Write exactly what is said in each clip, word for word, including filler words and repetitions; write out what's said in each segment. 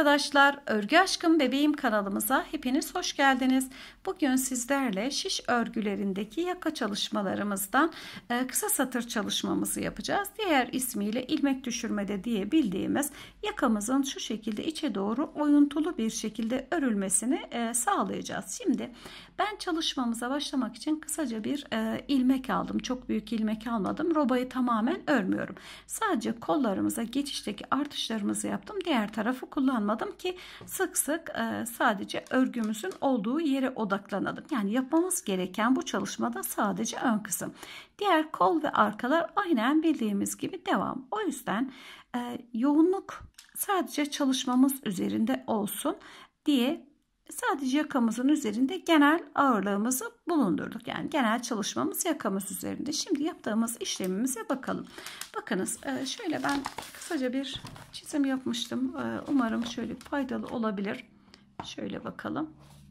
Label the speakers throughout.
Speaker 1: arkadaşlar, Örgü Aşkım Bebeğim kanalımıza hepiniz hoş geldiniz. Bugün sizlerle şiş örgülerindeki yaka çalışmalarımızdan e, kısa satır çalışmamızı yapacağız. Diğer ismiyle ilmek düşürmede diye bildiğimiz yakamızın şu şekilde içe doğru oyuntulu bir şekilde örülmesini e, sağlayacağız. Şimdi ben çalışmamıza başlamak için kısaca bir e, ilmek aldım. Çok büyük ilmek almadım. Robayı tamamen örmüyorum. Sadece kollarımıza geçişteki artışlarımızı yaptım. Diğer tarafı kullanmadım ki sık sık e, sadece örgümüzün olduğu yere odaklanalım. Yani yapmamız gereken bu çalışmada sadece ön kısım. Diğer kol ve arkalar aynen bildiğimiz gibi devam. O yüzden e, yoğunluk sadece çalışmamız üzerinde olsun diye sadece yakamızın üzerinde genel ağırlığımızı bulundurduk. Yani genel çalışmamız yakamız üzerinde. Şimdi yaptığımız işlemimize bakalım. Bakınız şöyle ben kısaca bir çizim yapmıştım. Umarım şöyle faydalı olabilir. Şöyle bakalım.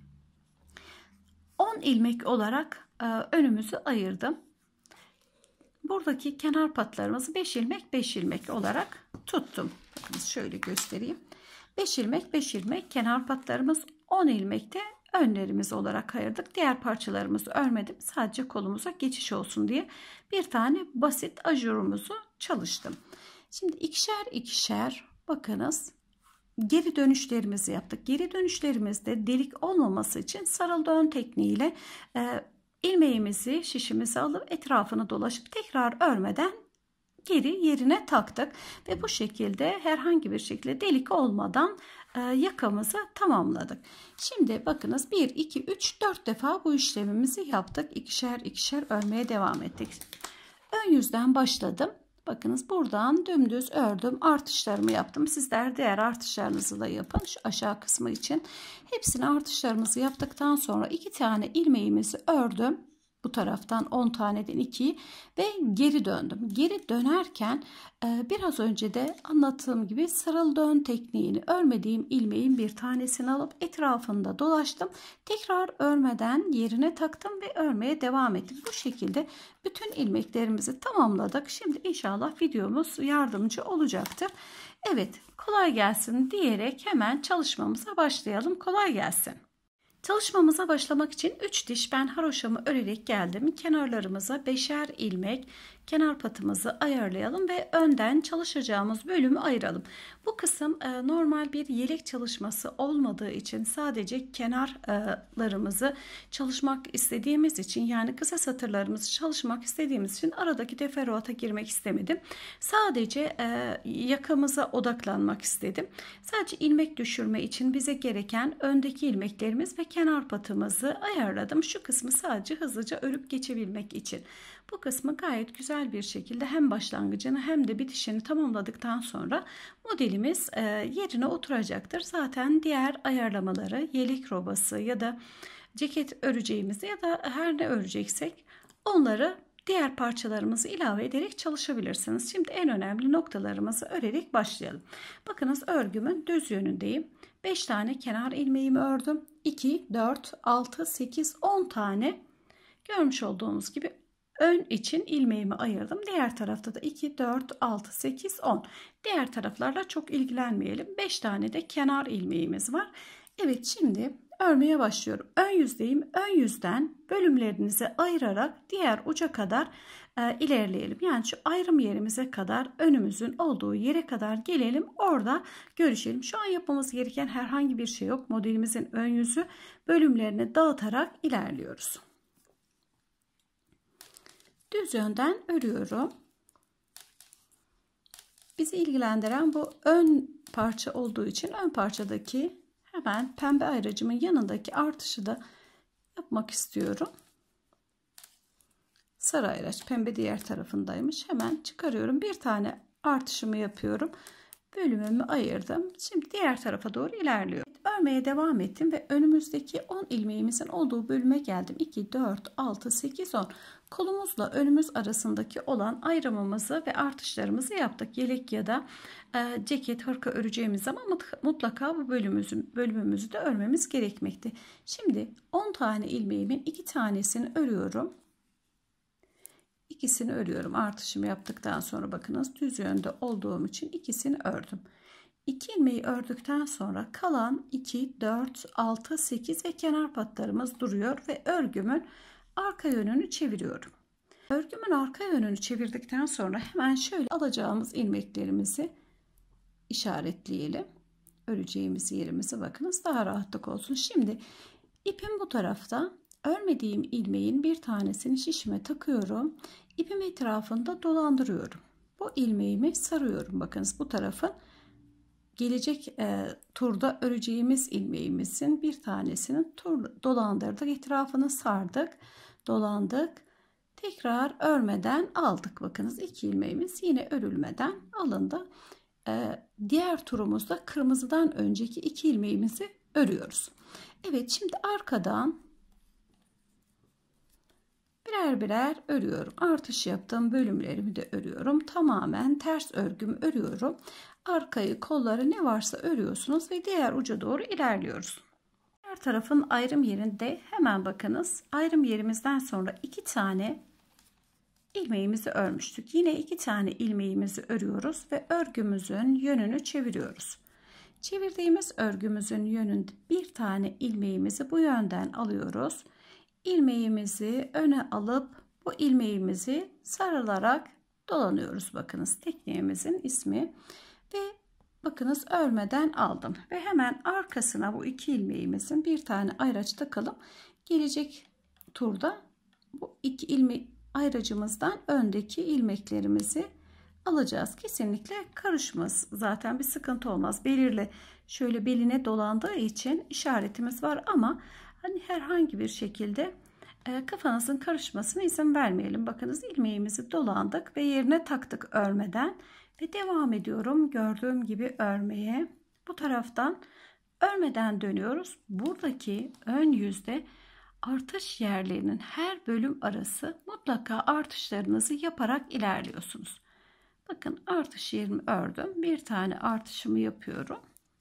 Speaker 1: on ilmek olarak önümüzü ayırdım. Buradaki kenar patlarımızı beş ilmek beş ilmek olarak tuttum. Bakınız şöyle göstereyim. beş ilmek beş ilmek kenar patlarımız, on ilmek de önlerimiz olarak ayırdık. Diğer parçalarımızı örmedim. Sadece kolumuza geçiş olsun diye bir tane basit ajurumuzu çalıştım. Şimdi ikişer ikişer bakınız geri dönüşlerimizi yaptık. Geri dönüşlerimizde delik olmaması için sarıl dön tekniğiyle e, ilmeğimizi şişimizi alıp etrafını dolaşıp tekrar örmeden geri yerine taktık ve bu şekilde herhangi bir şekilde delik olmadan e, yakamızı tamamladık. Şimdi bakınız bir iki üç dört defa bu işlemimizi yaptık. İkişer ikişer örmeye devam ettik. Ön yüzden başladım. Bakınız buradan dümdüz ördüm. Artışlarımı yaptım. Sizler diğer artışlarınızı da yapın. Şu aşağı kısmı için. Hepsini artışlarımızı yaptıktan sonra iki tane ilmeğimizi ördüm. Bu taraftan on taneden ikiyi ve geri döndüm. Geri dönerken biraz önce de anlattığım gibi sarıl dön tekniğini örmediğim ilmeğin bir tanesini alıp etrafında dolaştım. Tekrar örmeden yerine taktım ve örmeye devam ettim. Bu şekilde bütün ilmeklerimizi tamamladık. Şimdi inşallah videomuz yardımcı olacaktır. Evet, kolay gelsin diyerek hemen çalışmamıza başlayalım. Kolay gelsin. Çalışmamıza başlamak için üç diş ben haroşamı örerek geldim. Kenarlarımıza beşer ilmek kenar patımızı ayarlayalım ve önden çalışacağımız bölümü ayıralım. Bu kısım e, normal bir yelek çalışması olmadığı için sadece kenarlarımızı çalışmak istediğimiz için, yani kısa satırlarımızı çalışmak istediğimiz için aradaki teferruata girmek istemedim. Sadece e, yakamıza odaklanmak istedim. Sadece ilmek düşürme için bize gereken öndeki ilmeklerimiz ve kenar patımızı ayarladım. Şu kısmı sadece hızlıca örüp geçebilmek için. Bu kısmı gayet güzel bir şekilde hem başlangıcını hem de bitişini tamamladıktan sonra modelimiz yerine oturacaktır. Zaten diğer ayarlamaları, yelek robası ya da ceket öreceğimizi ya da her ne öreceksek onları diğer parçalarımızı ilave ederek çalışabilirsiniz. Şimdi en önemli noktalarımızı örerek başlayalım. Bakınız örgümün düz yönündeyim. beş tane kenar ilmeğimi ördüm. iki, dört, altı, sekiz, on tane görmüş olduğunuz gibi ön için ilmeğimi ayırdım. Diğer tarafta da iki, dört, altı, sekiz, on. Diğer taraflarla çok ilgilenmeyelim. beş tane de kenar ilmeğimiz var. Evet, şimdi örmeye başlıyorum. Ön yüzdeyim. Ön yüzden bölümlerinizi ayırarak diğer uca kadar e, ilerleyelim. Yani şu ayrım yerimize kadar, önümüzün olduğu yere kadar gelelim. Orada görüşelim. Şu an yapmamız gereken herhangi bir şey yok. Modelimizin ön yüzü bölümlerini dağıtarak ilerliyoruz. Düz yönden örüyorum. Bizi ilgilendiren bu ön parça olduğu için ön parçadaki hemen pembe ayracımın yanındaki artışı da yapmak istiyorum. Sarı ayraç pembe diğer tarafındaymış. Hemen çıkarıyorum. Bir tane artışımı yapıyorum. Bölümümü ayırdım. Şimdi diğer tarafa doğru ilerliyorum. Örmeye devam ettim ve önümüzdeki on ilmeğimizin olduğu bölüme geldim. iki, dört, altı, sekiz, on. Kolumuzla önümüz arasındaki olan ayrımımızı ve artışlarımızı yaptık. Yelek ya da e, ceket, hırka öreceğimiz zaman mutlaka bu bölümümüzü, bölümümüzü de örmemiz gerekmekte. Şimdi on tane ilmeğimin iki tanesini örüyorum. İkisini örüyorum. Artışımı yaptıktan sonra bakınız düz yönde olduğum için ikisini ördüm. iki ilmeği ördükten sonra kalan iki, dört, altı, sekiz ve kenar patlarımız duruyor ve örgümün arka yönünü çeviriyorum. Örgümün arka yönünü çevirdikten sonra hemen şöyle alacağımız ilmeklerimizi işaretleyelim. Öreceğimiz yerimizi bakınız, daha rahatlık olsun. Şimdi ipim bu tarafta. Örmediğim ilmeğin bir tanesini şişime takıyorum. İpim etrafında dolandırıyorum. Bu ilmeğimi sarıyorum. Bakınız bu tarafın gelecek e, turda öreceğimiz ilmeğimizin bir tanesinin tur dolandırdık. Etrafını sardık. Dolandık. Tekrar örmeden aldık. Bakınız iki ilmeğimiz yine örülmeden alındı. Ee, diğer turumuzda kırmızıdan önceki iki ilmeğimizi örüyoruz. Evet, şimdi arkadan birer birer örüyorum. Artış yaptığım bölümlerimi de örüyorum. Tamamen ters örgümü örüyorum. Arkayı, kolları ne varsa örüyorsunuz ve diğer uca doğru ilerliyoruz. Diğer tarafın ayrım yerinde hemen bakınız. Ayrım yerimizden sonra iki tane ilmeğimizi örmüştük. Yine iki tane ilmeğimizi örüyoruz ve örgümüzün yönünü çeviriyoruz. Çevirdiğimiz örgümüzün yönünde bir tane ilmeğimizi bu yönden alıyoruz. İlmeğimizi öne alıp bu ilmeğimizi sarılarak dolanıyoruz. Bakınız tekniğimizin ismi ve bakınız örmeden aldım ve hemen arkasına bu iki ilmeğimizin bir tane ayraç takalım. Gelecek turda bu iki ilmek ayracımızdan öndeki ilmeklerimizi alacağız. Kesinlikle karışmaz. Zaten bir sıkıntı olmaz. Belirli şöyle beline dolandığı için işaretimiz var ama hani herhangi bir şekilde e, kafanızın karışmasına izin vermeyelim. Bakınız ilmeğimizi dolandık ve yerine taktık örmeden ve devam ediyorum. Gördüğüm gibi örmeye. Bu taraftan örmeden dönüyoruz. Buradaki ön yüzde artış yerlerinin her bölüm arası mutlaka artışlarınızı yaparak ilerliyorsunuz. Bakın artış yerimi ördüm. Bir tane artışımı yapıyorum.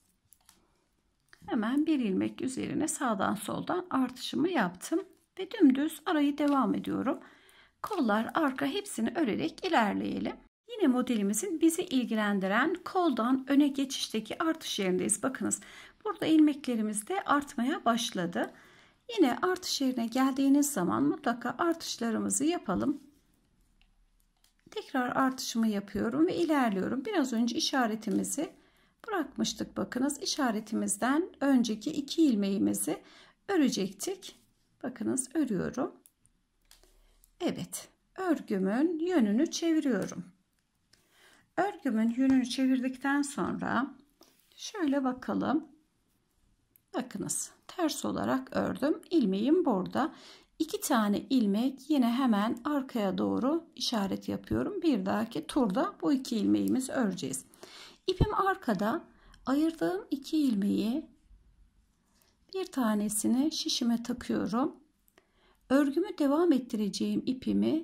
Speaker 1: Hemen bir ilmek üzerine sağdan soldan artışımı yaptım. Ve dümdüz arayı devam ediyorum. Kollar, arka hepsini örerek ilerleyelim. Yine modelimizin bizi ilgilendiren koldan öne geçişteki artış yerindeyiz. Bakınız burada ilmeklerimiz de artmaya başladı. Yine artış yerine geldiğiniz zaman mutlaka artışlarımızı yapalım. Tekrar artışımı yapıyorum ve ilerliyorum. Biraz önce işaretimizi bırakmıştık. Bakınız işaretimizden önceki iki ilmeğimizi örecektik. Bakınız örüyorum. Evet, örgümün yönünü çeviriyorum. Örgümün yönünü çevirdikten sonra şöyle bakalım. Bakınız ters olarak ördüm. İlmeğim burada. İki tane ilmek yine hemen arkaya doğru işaret yapıyorum. Bir dahaki turda bu iki ilmeğimizi öreceğiz. İpim arkada. Ayırdığım iki ilmeği bir tanesini şişime takıyorum. Örgümü devam ettireceğim ipimi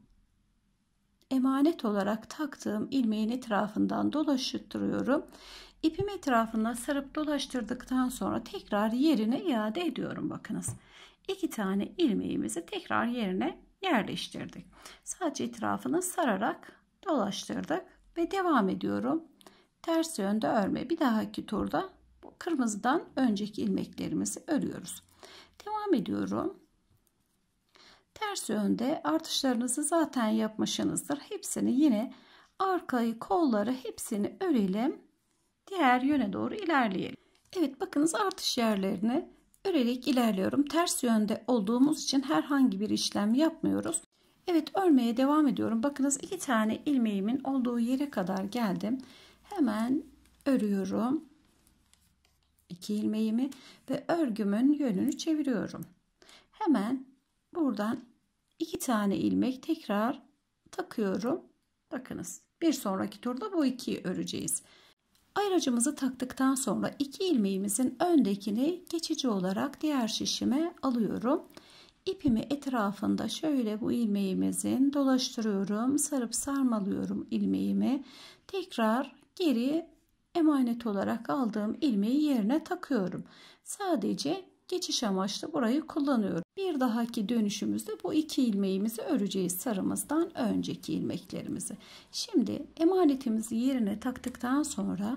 Speaker 1: emanet olarak taktığım ilmeğin etrafından dolaştırıyorum. İpimi etrafında sarıp dolaştırdıktan sonra tekrar yerine iade ediyorum. Bakınız iki tane ilmeğimizi tekrar yerine yerleştirdik. Sadece etrafını sararak dolaştırdık ve devam ediyorum. Ters yönde örme. Bir dahaki turda bu kırmızıdan önceki ilmeklerimizi örüyoruz. Devam ediyorum. Ters yönde artışlarınızı zaten yapmışsınızdır. Hepsini yine arkayı, kolları hepsini örelim. Diğer yöne doğru ilerleyelim. Evet bakınız artış yerlerini örerek ilerliyorum. Ters yönde olduğumuz için herhangi bir işlem yapmıyoruz. Evet örmeye devam ediyorum. Bakınız iki tane ilmeğimin olduğu yere kadar geldim. Hemen örüyorum. İki ilmeğimi ve örgümün yönünü çeviriyorum. Hemen buradan iki tane ilmek tekrar takıyorum. Bakınız bir sonraki turda bu ikiyi öreceğiz. Ayracımızı taktıktan sonra iki ilmeğimizin öndekini geçici olarak diğer şişime alıyorum. İpimi etrafında şöyle bu ilmeğimizin dolaştırıyorum. Sarıp sarmalıyorum ilmeğimi. Tekrar geri emanet olarak aldığım ilmeği yerine takıyorum. Sadece geçiş amaçlı burayı kullanıyorum. Bir dahaki dönüşümüzde bu iki ilmeğimizi öreceğiz sarımızdan önceki ilmeklerimizi. Şimdi emanetimizi yerine taktıktan sonra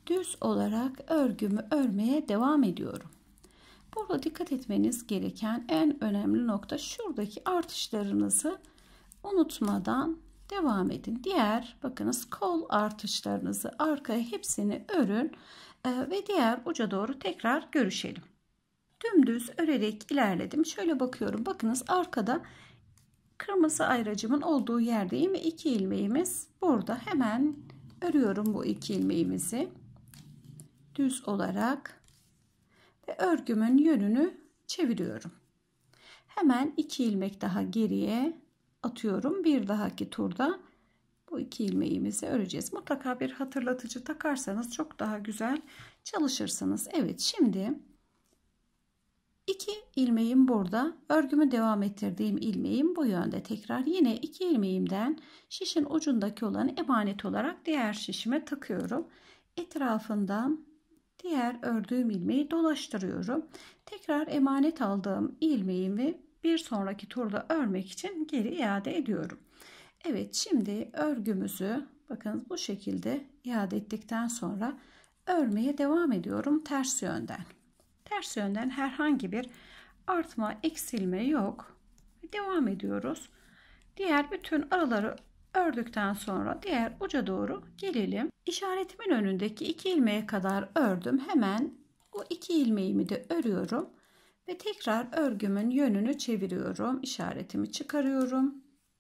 Speaker 1: düz olarak örgümü örmeye devam ediyorum. Burada dikkat etmeniz gereken en önemli nokta, şuradaki artışlarınızı unutmadan devam edin. Diğer bakınız kol artışlarınızı arkaya hepsini örün ve diğer uca doğru tekrar görüşelim. Dümdüz örerek ilerledim. Şöyle bakıyorum. Bakınız arkada kırmızı ayracımın olduğu yerdeyim ve iki ilmeğimiz burada. Hemen örüyorum bu iki ilmeğimizi düz olarak ve örgümün yönünü çeviriyorum. Hemen iki ilmek daha geriye atıyorum. Bir dahaki turda bu iki ilmeğimizi öreceğiz. Mutlaka bir hatırlatıcı takarsanız çok daha güzel çalışırsınız. Evet, şimdi iki ilmeğim burada. Örgümü devam ettirdiğim ilmeğim bu yönde. Tekrar yine iki ilmeğimden şişin ucundaki olanı emanet olarak diğer şişime takıyorum. Etrafından diğer ördüğüm ilmeği dolaştırıyorum. Tekrar emanet aldığım ilmeğimi bir sonraki turda örmek için geri iade ediyorum. Evet, şimdi örgümüzü bakın bu şekilde iade ettikten sonra örmeye devam ediyorum ters yönden. Ters yönden herhangi bir artma, eksilme yok. Devam ediyoruz. Diğer bütün araları ördükten sonra diğer uca doğru gelelim. İşaretimin önündeki iki ilmeğe kadar ördüm. Hemen bu iki ilmeğimi de örüyorum ve tekrar örgümün yönünü çeviriyorum. İşaretimi çıkarıyorum.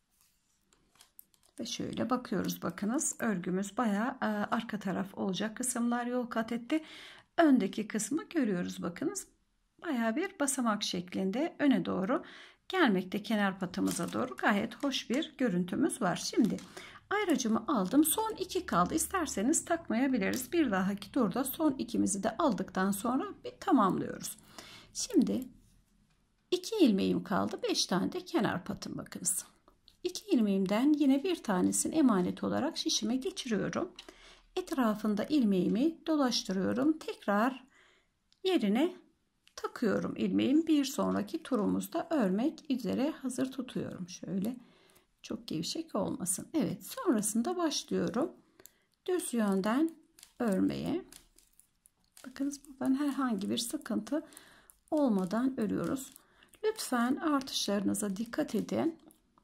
Speaker 1: Ve şöyle bakıyoruz, bakınız örgümüz bayağı arka taraf olacak kısımlar yol kat etti. Öndeki kısmı görüyoruz, bakınız bayağı bir basamak şeklinde öne doğru gelmekte, kenar patımıza doğru gayet hoş bir görüntümüz var. Şimdi ayracımı aldım, son iki kaldı. İsterseniz takmayabiliriz. Bir dahaki turda son ikimizi de aldıktan sonra bir tamamlıyoruz. Şimdi iki ilmeğim kaldı, beş tane de kenar patım. Bakınız iki ilmeğimden yine bir tanesini emanet olarak şişime geçiriyorum. Etrafında ilmeğimi dolaştırıyorum. Tekrar yerine takıyorum ilmeğimi. Bir sonraki turumuzda örmek üzere hazır tutuyorum. Şöyle çok gevşek olmasın. Evet, sonrasında başlıyorum düz yönden örmeye. Bakınız buradan herhangi bir sıkıntı olmadan örüyoruz. Lütfen artışlarınıza dikkat edin.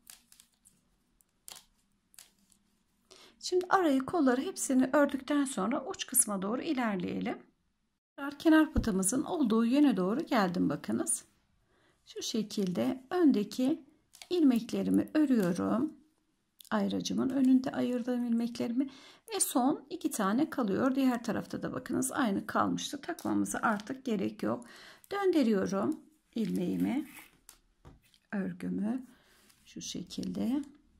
Speaker 1: Şimdi arayı, kolları hepsini ördükten sonra uç kısma doğru ilerleyelim. Kenar patımızın olduğu yöne doğru geldim, bakınız. Şu şekilde öndeki ilmeklerimi örüyorum. Ayracımın önünde ayırdığım ilmeklerimi ve son iki tane kalıyor. Diğer tarafta da bakınız aynı kalmıştı. Takmamıza artık gerek yok. Döndürüyorum ilmeğimi, örgümü şu şekilde.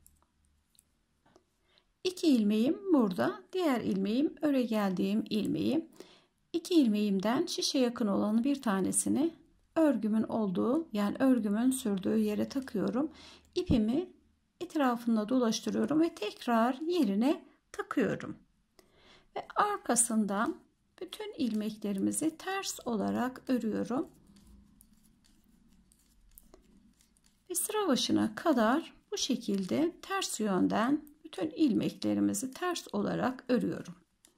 Speaker 1: İki ilmeğim burada, diğer ilmeğim öre geldiğim ilmeği. İki ilmeğimden şişe yakın olanı bir tanesini örgümün olduğu, yani örgümün sürdüğü yere takıyorum. İpimi etrafında dolaştırıyorum ve tekrar yerine takıyorum. Ve arkasından bütün ilmeklerimizi ters olarak örüyorum. Ve sıra başına kadar bu şekilde ters yönden bütün ilmeklerimizi ters olarak örüyorum.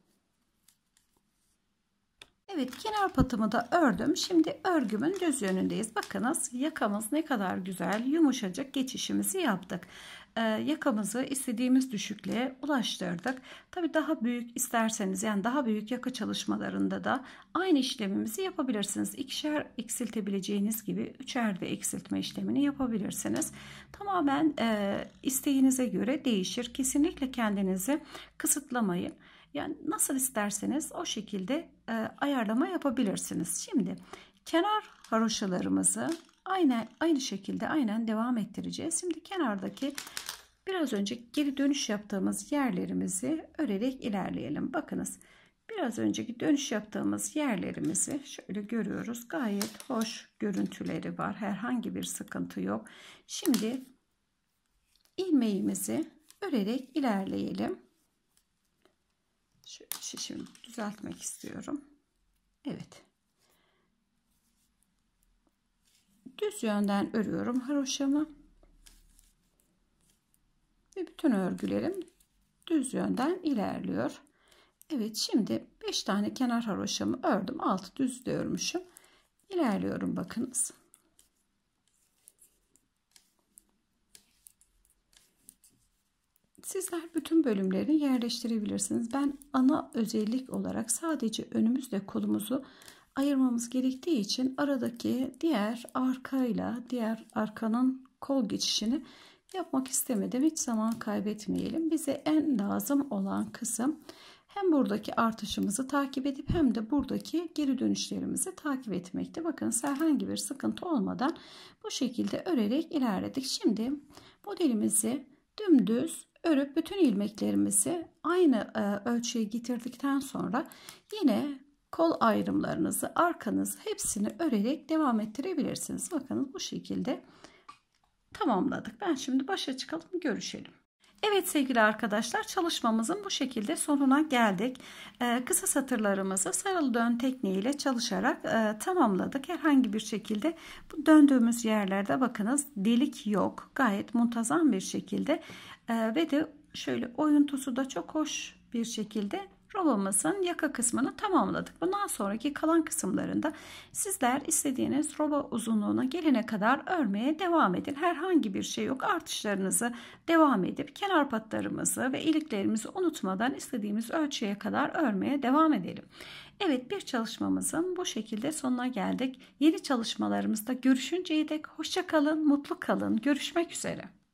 Speaker 1: Evet, kenar patımı da ördüm. Şimdi örgümün düz yönündeyiz. Bakınız yakamız ne kadar güzel, yumuşacık geçişimizi yaptık. Ee, yakamızı istediğimiz düşüklüğe ulaştırdık. Tabii daha büyük isterseniz, yani daha büyük yaka çalışmalarında da aynı işlemimizi yapabilirsiniz. İkişer eksiltebileceğiniz gibi üçer de eksiltme işlemini yapabilirsiniz. Tamamen e, isteğinize göre değişir. Kesinlikle kendinizi kısıtlamayın. Yani nasıl isterseniz o şekilde e, ayarlama yapabilirsiniz. Şimdi kenar haroşalarımızı aynı aynı şekilde aynen devam ettireceğiz. Şimdi kenardaki biraz önce geri dönüş yaptığımız yerlerimizi örerek ilerleyelim. Bakınız biraz önceki dönüş yaptığımız yerlerimizi şöyle görüyoruz. Gayet hoş görüntüleri var. Herhangi bir sıkıntı yok. Şimdi ilmeğimizi örerek ilerleyelim. Şu şişimi düzeltmek istiyorum. Evet. Düz yönden örüyorum haroşamı. Ve bütün örgülerim düz yönden ilerliyor. Evet, şimdi beş tane kenar haroşamı ördüm. Altı düz de örmüşüm. İlerliyorum bakınız. Sizler bütün bölümlerini yerleştirebilirsiniz. Ben ana özellik olarak sadece önümüzle kolumuzu ayırmamız gerektiği için aradaki diğer arkayla diğer arkanın kol geçişini yapmak istemedim. Hiç zaman kaybetmeyelim. Bize en lazım olan kısım hem buradaki artışımızı takip edip hem de buradaki geri dönüşlerimizi takip etmekte. Bakın herhangi bir sıkıntı olmadan bu şekilde örerek ilerledik. Şimdi modelimizi dümdüz örüp bütün ilmeklerimizi aynı ölçüye getirdikten sonra yine kol ayrımlarınızı, arkanızı hepsini örerek devam ettirebilirsiniz. Bakın bu şekilde tamamladık. Ben şimdi başa çıkalım, görüşelim. Evet sevgili arkadaşlar, çalışmamızın bu şekilde sonuna geldik. Ee, kısa satırlarımızı sarılı dön tekniğiyle çalışarak e, tamamladık. Herhangi bir şekilde bu döndüğümüz yerlerde bakınız delik yok. Gayet muntazam bir şekilde e, ve de şöyle oyuntusu da çok hoş bir şekilde robamızın yaka kısmını tamamladık. Bundan sonraki kalan kısımlarında sizler istediğiniz roba uzunluğuna gelene kadar örmeye devam edin. Herhangi bir şey yok. Artışlarınızı devam edip kenar patlarımızı ve iliklerimizi unutmadan istediğimiz ölçüye kadar örmeye devam edelim. Evet, bir çalışmamızın bu şekilde sonuna geldik. Yeni çalışmalarımızda görüşünceye dek hoşça kalın, mutlu kalın. Görüşmek üzere.